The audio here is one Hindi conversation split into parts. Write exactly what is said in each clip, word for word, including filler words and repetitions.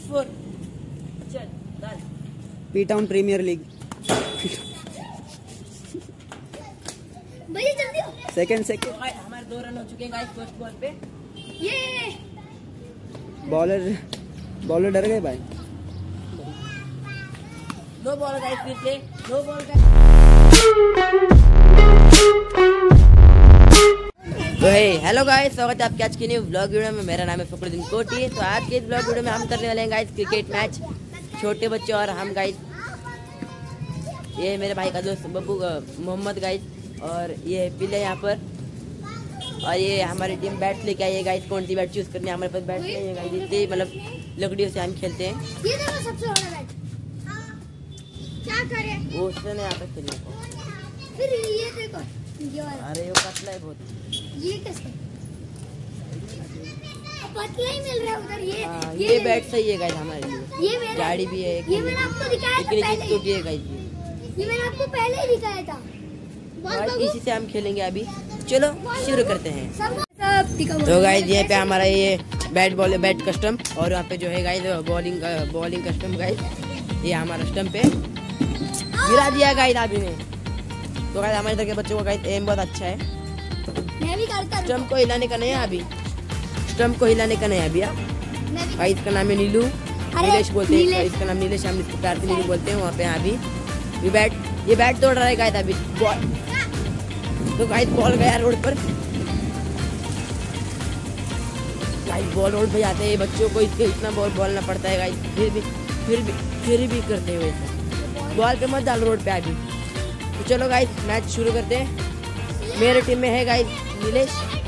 फोर चल डाल पी टाउन प्रीमियर लीग भैया जल्दी सेकंड सेकंड हमारे दो रन हो चुके हैं गाइस फर्स्ट बॉल पे। ये बॉलर बॉलर डर गए भाई। नो बॉल गाइस फिर से नो बॉल गाइस। तो हे हेलो गाइस, स्वागत है आपके आज की न्यू व्लॉग वीडियो में। मेरा नाम है फखरुद्दीन कोटी। तो आज के इस व्लॉग वीडियो में हम करने वाले हैं गाइस क्रिकेट मैच, छोटे बच्चे और हम गाइस। ये मेरे भाई का दोस्त बब्बू मोहम्मद गाइस, और ये पिले यहाँ पर, और ये हमारी टीम बैट लेके आई है गाइस। कौन सी बैट चूज करनी है, हमारे पास बैट नहीं है गाइस, जितने मतलब लकड़ियों से हम खेलते हैं। ये देखो सबसे बड़ा बैट। क्या करें? वो उसने यहाँ पे खेलने को। फिर ये देखो ये वाला। अरे वो पतला है बहुत। ये कैसे? पतला ही मिल रहा है उधर। ये आ, ये, ये बैट सही है गाइस हमारे लिए। ये मेरा गाड़ी भी है, ये मैंने आपको दिखाया था पहले। टूटी है गाइस। ये मैंने आपको पहले ही दिखाया था। और इसी से हम खेलेंगे अभी। चलो शुरू करते हैं। सब सब दिखाओ। तो गाइस ये पे हमारा ये बैट बॉल बैट कस्टम, और यहाँ पे जो है guys bowling bowling custom guys. ये हमारा स्टम्प पे गिरा दिया गाइस अभी ने। तो गाइस हमारे इधर के बच्चों को गाइस एम बहुत अच्छा है। मैं भी करता हूं। स्टम्प को हिलाने का नहीं है अभी, स्टम्प को हिलाने का नहीं है अभी। मैं भी गाइस इसका नाम है नीलू, नीलेश बोलते हैं इसका नाम नीलेश, हम इसको प्यार से नीलू बोलते हैं। वहाँ पे अभी ये बैट ये बैट तोड़ रहा है गाइस अभी। तो गाइस बॉल गया रोड पर। गाइस बॉल रोड पे जाते हैं बच्चों को इसके इतना बॉल बोलना पड़ता है गाइस, फिर भी फिर भी फिर भी करते हुए बॉल पे मत डाल रोड पे अभी। तो चलो गाइस मैच शुरू करते हैं। मेरे टीम में है गाइस नीलेश।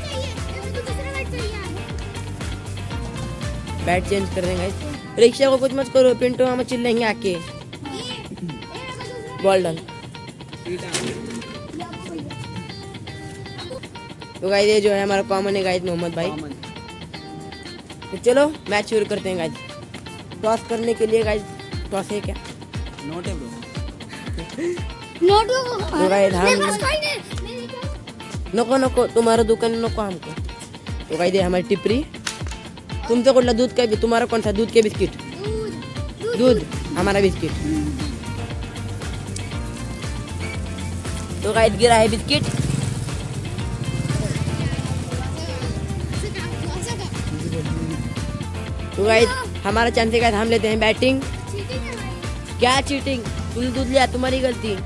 बैट चेंज कर देंगे गाइस। रिक्शा को कुछ मत करो, पिंटू हम चिल्लेंगे आके। बॉल डाल। तो गाइस ये जो है हमारा कॉमन है गाइस मोहम्मद भाई। तो चलो मैच शुरू करते हैं गाइस। टॉस करने के लिए गाइस, टॉस है क्या? नोट है ब्रो। नोट तो गाइस हम नको नको तुम्हारा दुकान नको हमको। तो गाइस ये हमारी टिपरी। तुमसे कुछ दूध का भी, तुम्हारा कौन सा दूध के बिस्किट? दूध हमारा बिस्किट। तो गाइस गिरा है बिस्किट। तो गाइस हमारा चांस है गाइस, हम लेते हैं बैटिंग। क्या चीटिंग? तुम दूध लिया, तुम्हारी गलती।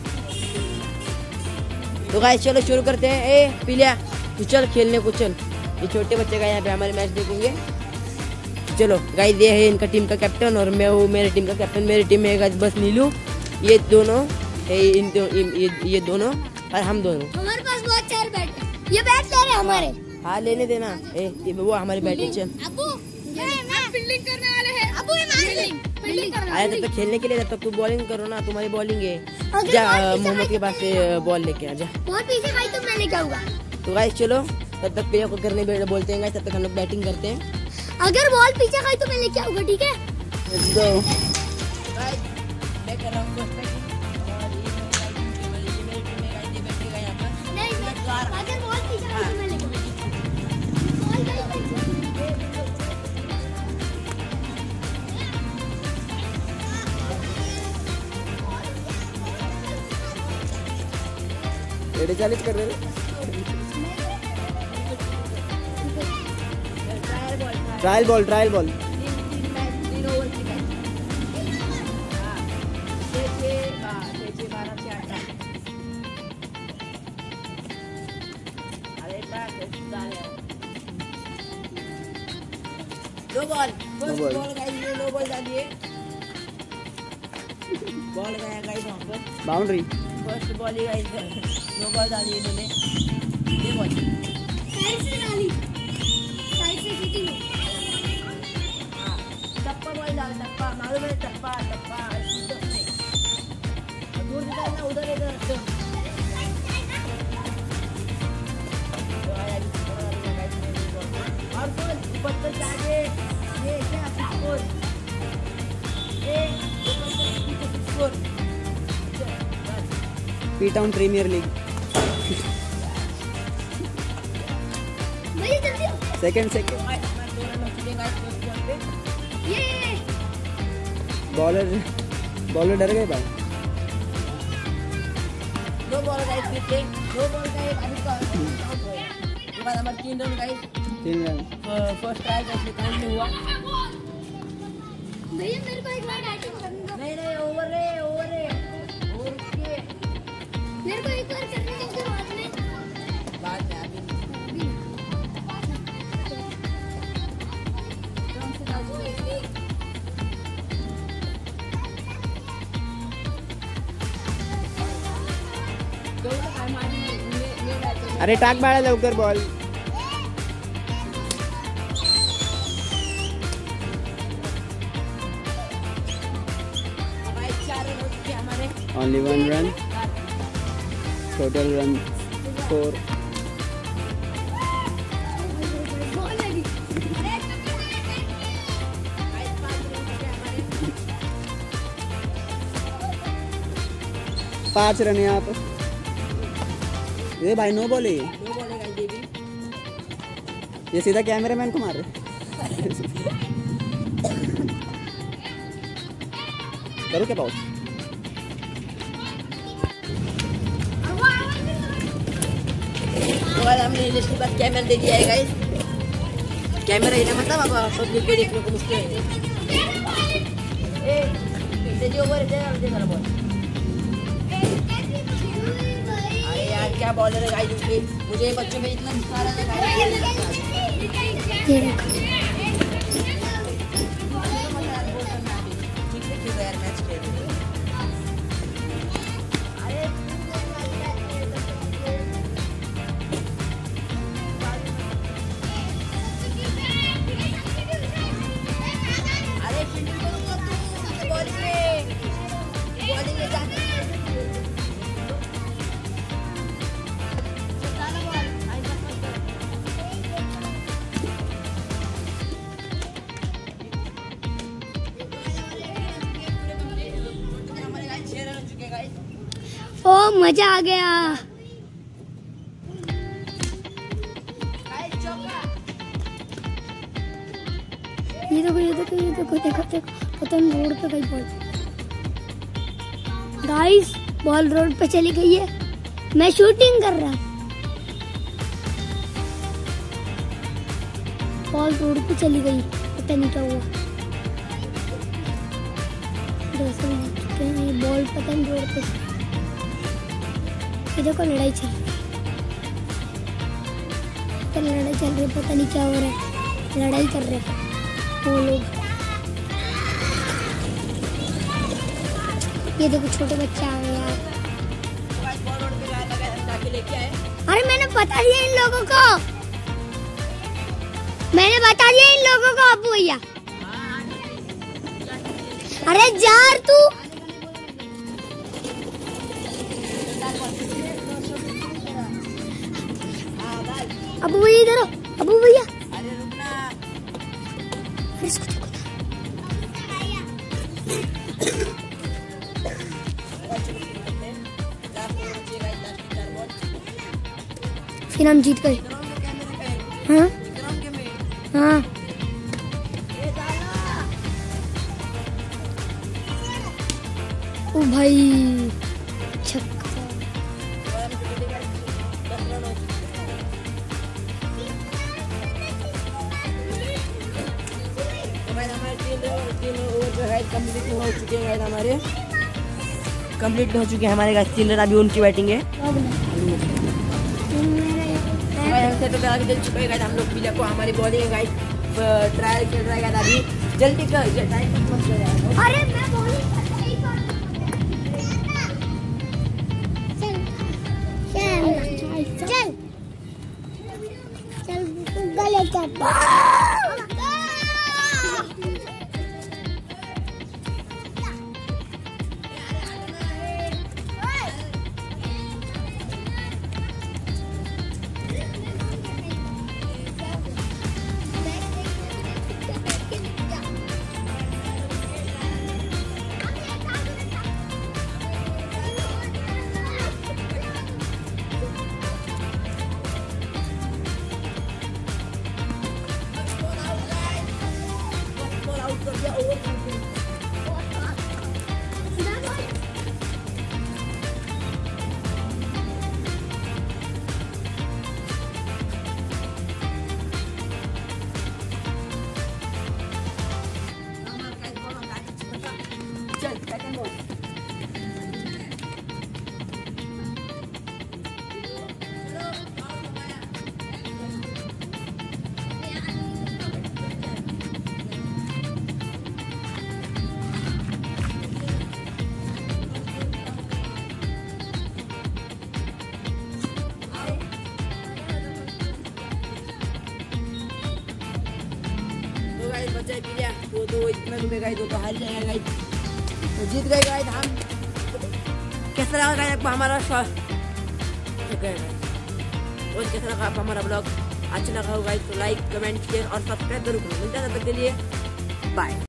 तो गाइस चलो शुरू करते हैं। ए पिलिया तू चल खेलने को चल। ये छोटे बच्चे का यहाँ पे हमारे मैच देखेंगे। चलो गाइस ये है इनका टीम का कैप्टन, और मैं हूँ मेरे टीम का कैप्टन। मेरी टीम में है गाइस बस नीलू, ये दोनों है, इन दो, ये, ये दोनों और हम दोनों। हमारे पास बहुत सारे बैट है। ये बैट ले रहे हमारे। हाँ लेने देना। ए ये वो हमारी बैटिंग। चल अबू फील्डिंग करने वाले हैं। अबू ये फील्डिंग फील्डिंग करना आया तब तक खेलने के लिए, जब तक तू बॉलिंग करो ना, तुम्हारी बॉलिंग है। अगर जा बॉल पीछे मोहम्मद के गई पास से बॉल लेके आ जा। बहुत पीछे गई तो मैं लेके आऊंगा। तो गाइस चलो तब तक प्लेयर को करने बैठ बोलते हैं गाइस, तब तक हम लोग बैटिंग करते हैं। अगर बॉल पीछे गई तो मैं लेके आऊंगा, ठीक है? Let's go. गाइस मैं कर रहा हूं फर्स्ट बैटिंग, और ये मेरी टीम में गाइस ये बैठेगा यहां पर। नहीं अगर बॉल पीछे गई तो मैं लेके आऊंगा। बॉल गई पीछे। एडे चालीस कर रहे हैं। Trial ball trial ball no ball first ball. Ball guys, ये नो बॉल डालिए। बॉल गया गाइस वहां पर, बाउंड्री। फर्स्ट बॉल ही गाइस नो बॉल डाली इन्होंने। ये बॉल साइड से डाली, साइड से चीटिंग। हां टप्पा बॉल डाल, टप्पा मालूम है, टप्पा टप्पा दूर निकालना, उधर इधर। और बॉल ऊपर तक जाके ये क्या स्कोर, ये ऊपर तक score. P town premier league भैया जल्दी सेकंड सेकंड हमारे दो रन हो चुके हैं गाइस फर्स्ट बॉल पे। ये बॉलर बॉलर डर गए भाई। दो बॉल गाइस फिर से दो बॉल का एक अभी का आउट हुआ। उसके बाद हमारे तीन रन गाइस तीन रन। फर्स्ट ट्राई का इसमें काउंट नहीं हुआ। भैया मेरे को एक बार बैटिंग करना। नहीं नहीं ओवर रे ओवर रे ओवर के मेरे को एक बार करने दो उसके बाद में बाद में अभी अरे टाक बाळा लवकर ball. Only one run, total run four. Ball लगी। पाँच रन है यहाँ पे। ये भाई नो बॉल है ये। दो बॉल है गाइस ये भी। ये सीधा कैमरामैन को मार रहे। करो क्या पॉज? तो गाइस हमने इसके बाद कैमरा दे दिया है गाइस। कैमरा ही ना मतलब अब पब्लिक को देखने को मुश्किल है। ए इसे जो ओवर है दे मेरा बॉल। अरे यार क्या बॉलर है गाइस इसके। मुझे बच्चों में इतना गुस्सा आ रहा है गाइस। ये देखो। ठीक है क्यों यार मैच खेल रहे हो। अरे अरे फील्डिंग करूंगा तू बॉलिंग में बॉलिंग में जाके ओ मजा आ गया। ये देखो ये देखो ये देखो देखो देखो पता नहीं रोड पे गई बॉल। गाइस बॉल रोड पे चली गई है। मैं शूटिंग कर रहा। बॉल रोड पे चली गई पता नहीं क्या हुआ। दस रन हो चुके हैं। ये बॉल पता नहीं रोड पे ये देखो लड़ाई चल रही है। लड़ाई चल रही है पता नहीं क्या हो रहा है। लड़ाई कर रहे हैं वो लोग। ये देखो छोटे बच्चे आ गए यार। अरे मैंने बता दिया इन लोगों को। मैंने बता दिया इन लोगों को अबू भैया। अरे यार तू अबू भैया इधर आओ। अबू भैया अरे रुकना। अरे इसको देखो। फिर हम जीत गए। हाँ हाँ ओ भाई छक्का। कंप्लीट हो चुके हैं हमारे कंप्लीट हो चुके हैं हमारे गाइस तीन रन। अभी उनकी बैटिंग है। हमसे तो आगे चल चुके हैं हम लोग भी। देखो हमारी बॉलिंग है गाइस। ट्रायल चल रहा है गाइस अभी। जल्दी कर टाइम मत कर यार। अरे मैं बॉलिंग कर रहा एक बार। चल चल चल गले चल। वो तो इतना रुके गाइस, वो तो हार जाएगा गाइस। तो जीत गए गाइस हम। कैसा लगा गाइस आपको हमारा शॉट? और कैसा लगा आपको हमारा ब्लॉग? अच्छा लगा हो गाइस तो लाइक कमेंट शेयर और सब्सक्राइब जरूर करो। मिलते हैं तब तक के लिए बाय।